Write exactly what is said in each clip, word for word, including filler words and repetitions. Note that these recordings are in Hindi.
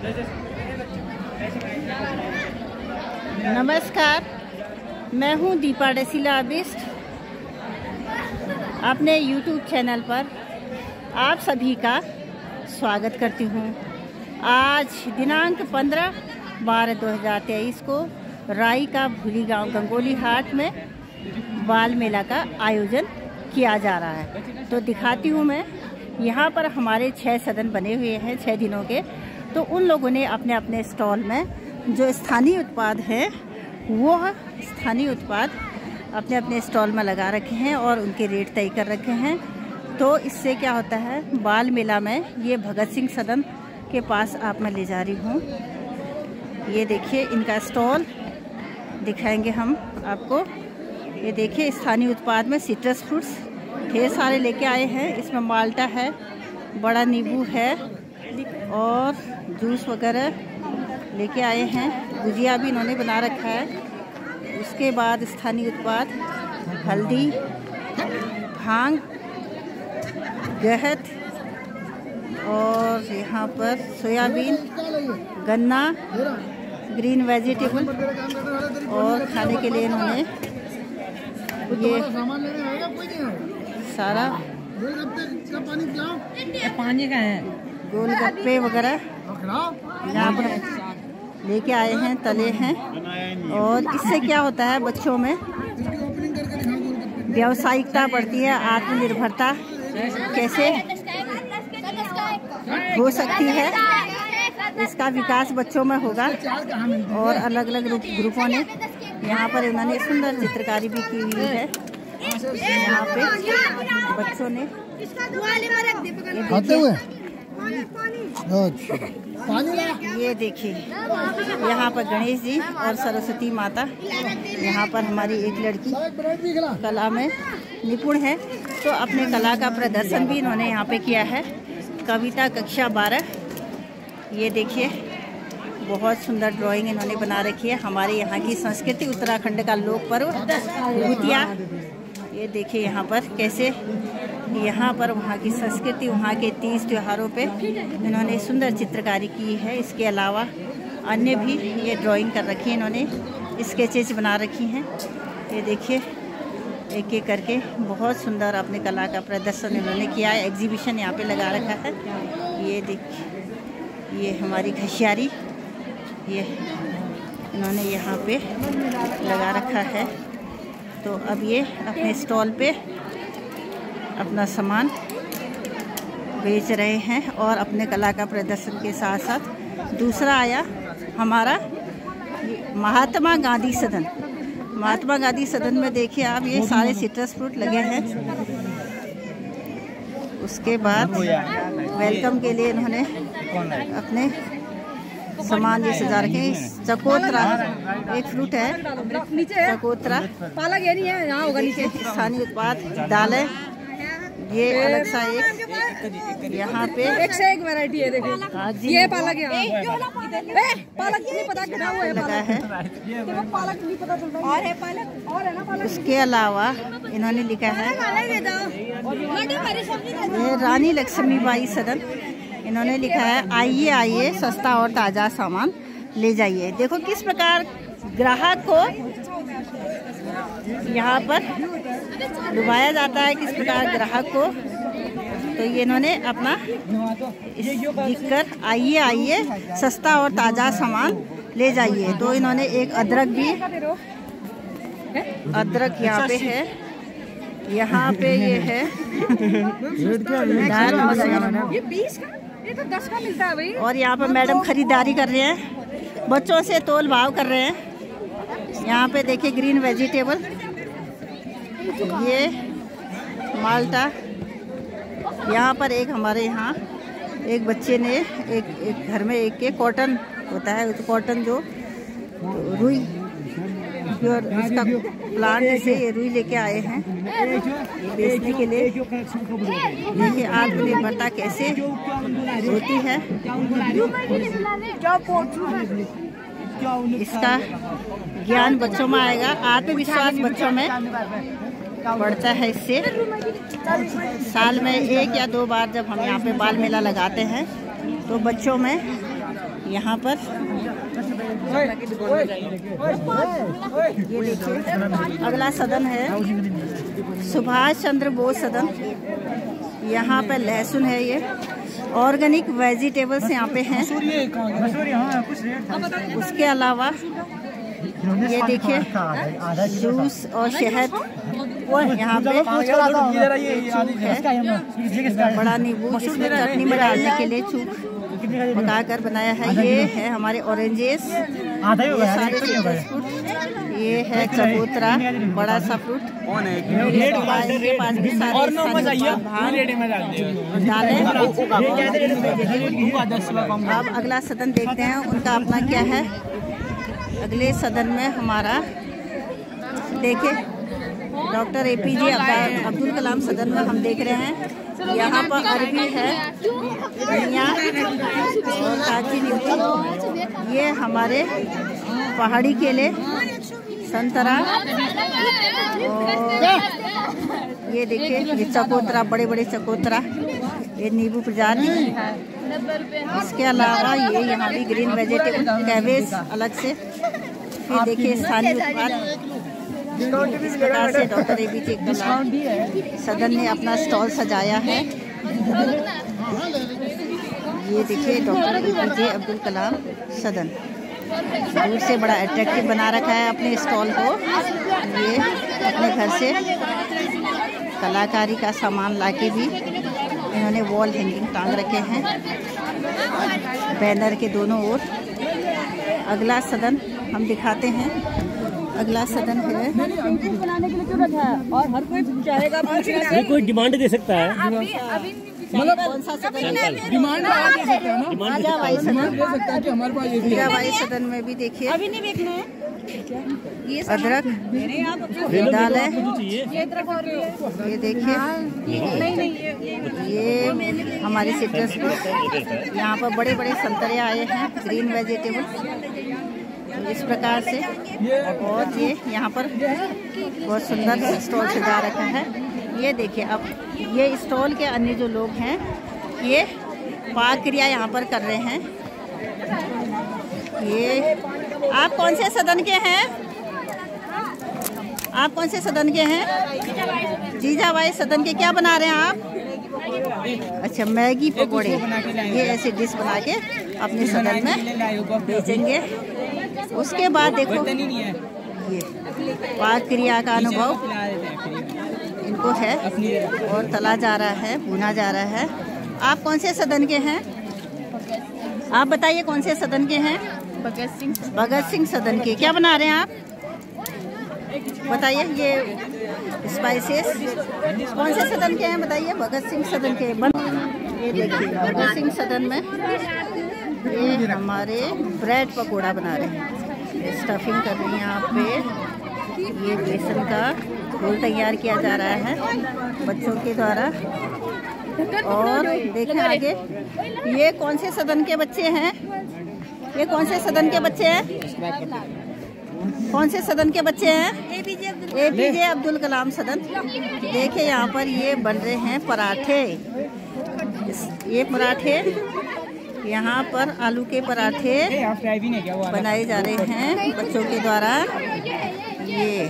नमस्कार, मैं हूं दीपा डेसिला आर्टिस्ट। अपने यूट्यूब चैनल पर आप सभी का स्वागत करती हूं। आज दिनांक पंद्रह बारह दो हज़ार तेईस को राई का भूली गांव गंगोली हाट में बाल मेला का आयोजन किया जा रहा है। तो दिखाती हूं मैं, यहाँ पर हमारे छह सदन बने हुए हैं छह दिनों के। तो उन लोगों ने अपने अपने स्टॉल में जो स्थानीय उत्पाद है वो स्थानीय उत्पाद अपने अपने स्टॉल में लगा रखे हैं और उनके रेट तय कर रखे हैं। तो इससे क्या होता है, बाल मेला में ये भगत सिंह सदन के पास आप मैं ले जा रही हूँ। ये देखिए इनका स्टॉल दिखाएंगे हम आपको। ये देखिए स्थानीय उत्पाद में सिट्रस फ्रूट्स ढेर सारे लेके आए हैं। इसमें माल्टा है, बड़ा नींबू है और जूस वगैरह लेके आए हैं। गुजिया भी इन्होंने बना रखा है। उसके बाद स्थानीय उत्पाद हल्दी, भांग, गहत और यहाँ पर सोयाबीन, गन्ना, ग्रीन वेजिटेबल और खाने के लिए इन्होंने ये सारा पानी का है, गोलगप्पे वगैरह यहाँ पर लेके आए हैं, तले हैं। और इससे क्या होता है, बच्चों में व्यावसायिकता बढ़ती है, आत्मनिर्भरता कैसे हो सकती है, इसका विकास बच्चों में होगा। और अलग अलग ग्रुपों ने यहाँ पर इन्होंने सुंदर चित्रकारी भी की हुई है। यहाँ पे बच्चों ने ये देखिए, यहाँ पर गणेश जी और सरस्वती माता। यहाँ पर हमारी एक लड़की कला में निपुण है, तो अपने कला का प्रदर्शन भी इन्होंने यहाँ पे किया है। कविता कक्षा बारह। ये देखिए बहुत सुंदर ड्राइंग इन्होंने बना रखी है। हमारे यहाँ की संस्कृति, उत्तराखंड का लोक पर्व भूतिया। ये देखिए यहाँ पर कैसे यहाँ पर वहाँ की संस्कृति, वहाँ के तीज त्योहारों पे इन्होंने सुंदर चित्रकारी की है। इसके अलावा अन्य भी ये ड्राइंग कर रखी है, इन्होंने स्केचेज बना रखी हैं। ये देखिए एक एक करके बहुत सुंदर अपने कला का प्रदर्शन इन्होंने किया है। एग्जीबिशन यहाँ पे लगा रखा है। ये देखिए, ये हमारी घसियारी, ये इन्होंने यहाँ पे लगा रखा है। तो अब ये अपने स्टॉल पे अपना सामान बेच रहे हैं और अपने कला का प्रदर्शन के साथ साथ दूसरा आया हमारा महात्मा गांधी सदन। महात्मा गांधी सदन में देखिए आप, ये सारे सिट्रस फ्रूट लगे हैं। उसके बाद वेलकम के लिए इन्होंने अपने सामान ये सजा रखे। चकोतरा एक फ्रूट है, चकोतरा पालक ये नहीं है, यहाँ होगा नीचे। स्थानीय उत्पाद दालें, ये अलग सा एक यहाँ पे एक से एक वैरायटी है। देखो ये पालक है, पालक नहीं पता कितना हुआ है, लगा है। पालक नहीं पता चलता। और है पालक, और है ना पालक। उसके अलावा इन्होंने लिखा है ये रानी लक्ष्मीबाई सदन। इन्होंने लिखा है आइए आइए सस्ता और ताज़ा सामान ले जाइए। देखो किस प्रकार ग्राहक को यहाँ पर लुभाया जाता है, किस प्रकार ग्राहक को। तो ये इन्होंने अपना लिखकर आइए आइए सस्ता और ताज़ा सामान ले जाइए। तो इन्होंने एक अदरक भी, अदरक यहाँ पे है, यहाँ पे ये है ये बीस का, ये तो दस का मिलता है भाई। और यहाँ पर मैडम खरीदारी कर रहे हैं, बच्चों से तोल भाव कर रहे हैं। यहाँ पे देखिए ग्रीन वेजिटेबल, ये माल्टा। यहाँ पर एक हमारे यहाँ एक बच्चे ने एक, एक घर में एक के कॉटन होता है, तो कॉटन जो रुई प्योर उसका प्लांट से ये रुई लेके आए हैं बेचने के लिए। देखिए आत्मनिर्भरता कैसे होती है, इसका ज्ञान बच्चों में आएगा, आत्मविश्वास बच्चों में बढ़ता है। इससे साल में एक या दो बार जब हम यहाँ पे बाल मेला लगाते हैं तो बच्चों में यहाँ पर ये देखिए अगला सदन है सुभाष चंद्र बोस सदन। यहाँ पर लहसुन है, ये ऑर्गेनिक वेजिटेबल्स यहाँ पे हैं। उसके अलावा ये देखिए जूस और शहद यहाँ पे है। बड़ा नींबू जिसमें चटनी में डालने के लिए चूक पकाकर बनाया है। ये है हमारे ऑरेंजेस, ये सारे फ्रूट, ये है चबूतरा बड़ा सा फ्रूट। के पास भी अब अगला सदन देखते हैं उनका अपना क्या है। अगले सदन में हमारा देखिए doctor A P J Abdul Kalam सदन में हम देख रहे हैं। यहाँ पर अरबी है, धनिया और काची नींबू, ये हमारे पहाड़ी केले, संतरा, और ये देखिए ये चकोतरा, बड़े बड़े चकोतरा, ये नींबू प्रजाति। इसके अलावा ये यहाँ भी ग्रीन वेजिटेबल कैबेज अलग से। फिर देखिए स्थानीय उत्पाद। इस प्रकार से डॉक्टर ए पी जे कलाम सदन ने अपना स्टॉल सजाया है। ये देखिए doctor A P J Abdul Kalam सदन दूर से बड़ा अट्रैक्टिव बना रखा है अपने स्टॉल को। ये अपने घर से कलाकारी का सामान लाके भी इन्होंने वॉल हैंगिंग टांग रखे हैं बैनर के दोनों ओर। अगला सदन हम दिखाते हैं। अगला सदन है बनाने के लिए क्यों रखा है और हर कोई चाहेगा कोई डिमांड दे सकता है। मतलब कौन सा सदन डिमांड दे सकते हैं ना, आजावाई सदन दे सकता है कि हमारे पास आजावाई सदन में भी देखिए अभी नहीं देखना है। ये अदरक दाल है, ये देखिए नहीं नहीं ये हमारी सिट्रस फ्रूट। यहाँ पर बड़े बड़े संतरे आए हैं, ग्रीन वेजिटेबल इस प्रकार से। और ये यहाँ पर बहुत सुंदर स्टॉल सजा रखा है। ये देखिए अब ये स्टॉल के अन्य जो लोग हैं ये पाक क्रिया यहाँ पर कर रहे हैं। ये आप कौन से सदन के हैं? आप कौन से सदन के हैं? जीजाबाई सदन के। क्या बना रहे हैं आप? अच्छा मैगी पकोड़े, ये ऐसे डिश बना के अपने सदन में बेचेंगे। उसके बाद देखो ये पाक क्रिया का अनुभव इनको है और तला जा रहा है, भुना जा रहा है। आप कौन से सदन के हैं? आप बताइए कौन से सदन के हैं? भगत सिंह भगत सिंह सदन के। क्या बना रहे हैं आप? बताइए। ये स्पाइसेस कौन से सदन के हैं बताइए? भगत सिंह सदन के। बन ये देखिए भगत सिंह सदन में ये हमारे ब्रेड पकोड़ा बना रहे हैं, स्टफिंग कर रही हैं यहाँ पे। ये बेसन का घोल तैयार किया जा रहा है बच्चों के द्वारा। और देखें आगे ये कौन से सदन के बच्चे हैं? ये कौन से सदन के बच्चे हैं? कौन से सदन के बच्चे हैं? ए पी जे अब्दुल कलाम सदन। देखिए यहाँ पर ये बन रहे हैं पराठे। ये पराठे यहाँ पर आलू के पराठे बनाए जा रहे हैं बच्चों के द्वारा। ये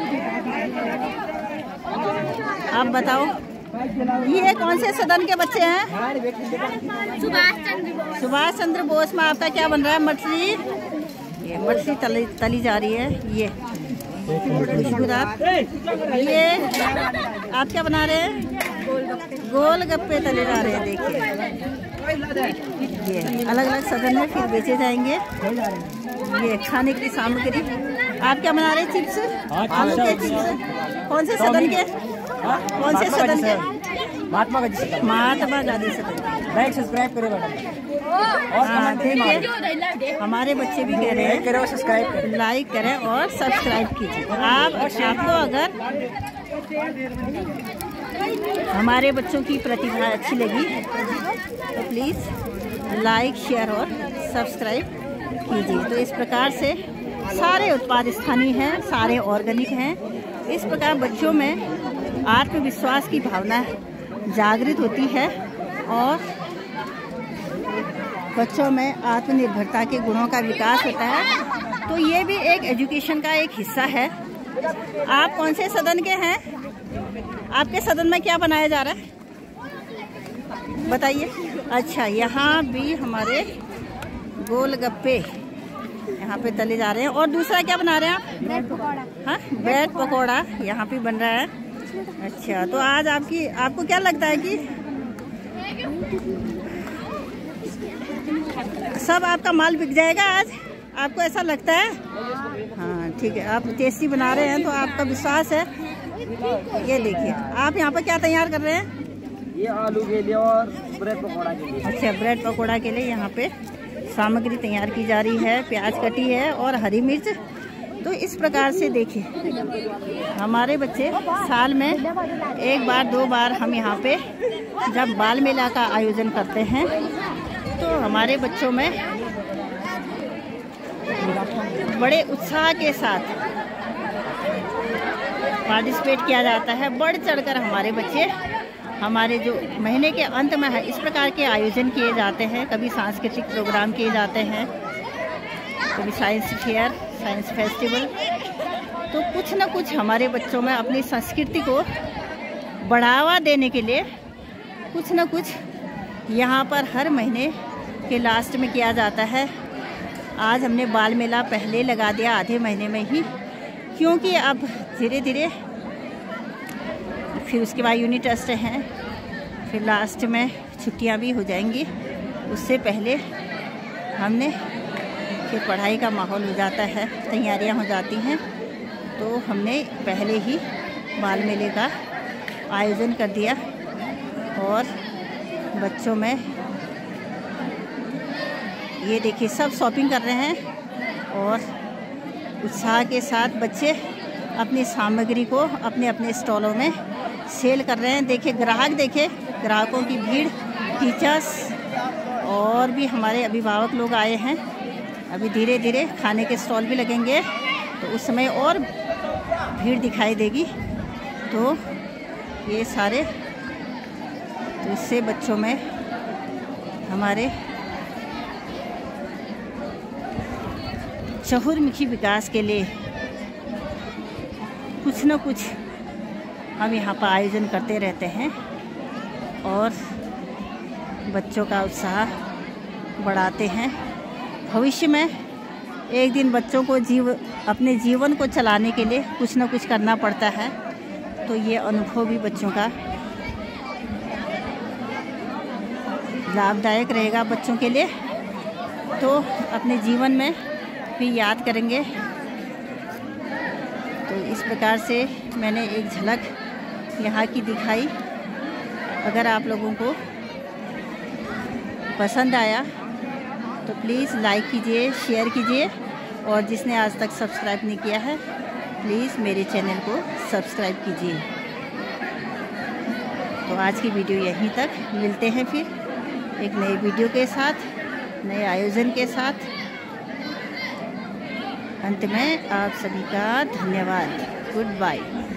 आप बताओ ये कौन से सदन के बच्चे हैं? सुभाष चंद्र बोस। सुभाष चंद्र बोस में आपका क्या बन रहा है? मछली। ये मछली तली तली जा रही है। ये खुशबूदार। ये आप क्या बना रहे हैं? गोल गप्पे तले जा रहे हैं। देखिए ये अलग अलग सदन में फिर बेचे जाएंगे। ये खाने की सामग्री। आप क्या बना रहे हैं? चिप्स, आलू के चिप्स। कौन से सदन के? कौन से सदन के? महात्मा गांधी महात्मा गांधी सदन। लाइक सब्सक्राइब करें मैडम। हाँ देखिए हमारे बच्चे भी कह रहे हैं करें और सब्सक्राइब करें, लाइक करें और सब्सक्राइब कीजिए। आप आपको अगर हमारे बच्चों की प्रतिभा अच्छी लगी तो प्लीज़ लाइक शेयर और सब्सक्राइब कीजिए। तो इस प्रकार से सारे उत्पाद स्थानीय हैं, सारे ऑर्गेनिक हैं। इस प्रकार बच्चों में आत्मविश्वास की भावना जागृत होती है और बच्चों में आत्मनिर्भरता के गुणों का विकास होता है। तो ये भी एक एजुकेशन का एक हिस्सा है। आप कौन से सदन के हैं? आपके सदन में क्या बनाया जा रहा है बताइए। अच्छा, यहाँ भी हमारे गोलगप्पे यहाँ पे तले जा रहे हैं। और दूसरा क्या बना रहे हैं आप? ब्रेड पकौड़ा। हाँ, ब्रेड पकौड़ा यहाँ पे बन रहा है। अच्छा, तो आज आपकी आपको क्या लगता है कि सब आपका माल बिक जाएगा आज? आपको ऐसा लगता है? हाँ ठीक है, आप टेस्टी बना रहे हैं तो आपका विश्वास है। ये देखिए, आप यहाँ पर क्या तैयार कर रहे हैं? ये आलू के लिए और ब्रेड पकौड़ा के लिए। अच्छा, ब्रेड पकौड़ा के लिए यहाँ पे सामग्री तैयार की जा रही है। प्याज कटी है और हरी मिर्च। तो इस प्रकार से देखिए, हमारे बच्चे साल में एक बार दो बार हम यहाँ पे जब बाल मेला का आयोजन करते हैं तो हमारे बच्चों में बड़े उत्साह के साथ पार्टिसिपेट किया जाता है। बढ़ चढ़कर हमारे बच्चे, हमारे जो महीने के अंत में है, इस प्रकार के आयोजन किए जाते हैं। कभी सांस्कृतिक प्रोग्राम किए जाते हैं, कभी साइंस फेयर, साइंस फेस्टिवल। तो कुछ न कुछ हमारे बच्चों में अपनी संस्कृति को बढ़ावा देने के लिए कुछ न कुछ यहाँ पर हर महीने के लास्ट में किया जाता है। आज हमने बाल मेला पहले लगा दिया आधे महीने में ही, क्योंकि अब धीरे धीरे फिर उसके बाद यूनिट टेस्ट हैं, फिर लास्ट में छुट्टियां भी हो जाएंगी। उससे पहले हमने फिर पढ़ाई का माहौल हो जाता है, तैयारियां हो जाती हैं। तो हमने पहले ही बाल मेले का आयोजन कर दिया और बच्चों में ये देखिए सब शॉपिंग कर रहे हैं और उत्साह के साथ बच्चे अपनी सामग्री को अपने अपने स्टॉलों में सेल कर रहे हैं। देखिए ग्राहक, देखिए ग्राहकों की भीड़, टीचर्स और भी हमारे अभिभावक लोग आए हैं। अभी धीरे धीरे खाने के स्टॉल भी लगेंगे तो उस समय और भीड़ दिखाई देगी। तो ये सारे, तो इससे बच्चों में हमारे चहुर्मुखी विकास के लिए कुछ न कुछ हम यहाँ पर आयोजन करते रहते हैं और बच्चों का उत्साह बढ़ाते हैं। भविष्य में एक दिन बच्चों को जीव अपने जीवन को चलाने के लिए कुछ न कुछ करना पड़ता है। तो ये अनुभव भी बच्चों का लाभदायक रहेगा बच्चों के लिए। तो अपने जीवन में भी याद करेंगे। तो इस प्रकार से मैंने एक झलक यहाँ की दिखाई। अगर आप लोगों को पसंद आया तो प्लीज़ लाइक कीजिए, शेयर कीजिए और जिसने आज तक सब्सक्राइब नहीं किया है प्लीज़ मेरे चैनल को सब्सक्राइब कीजिए। तो आज की वीडियो यहीं तक, मिलते हैं फिर एक नई वीडियो के साथ, नए आयोजन के साथ। अंत में आप सभी का धन्यवाद। Good bye.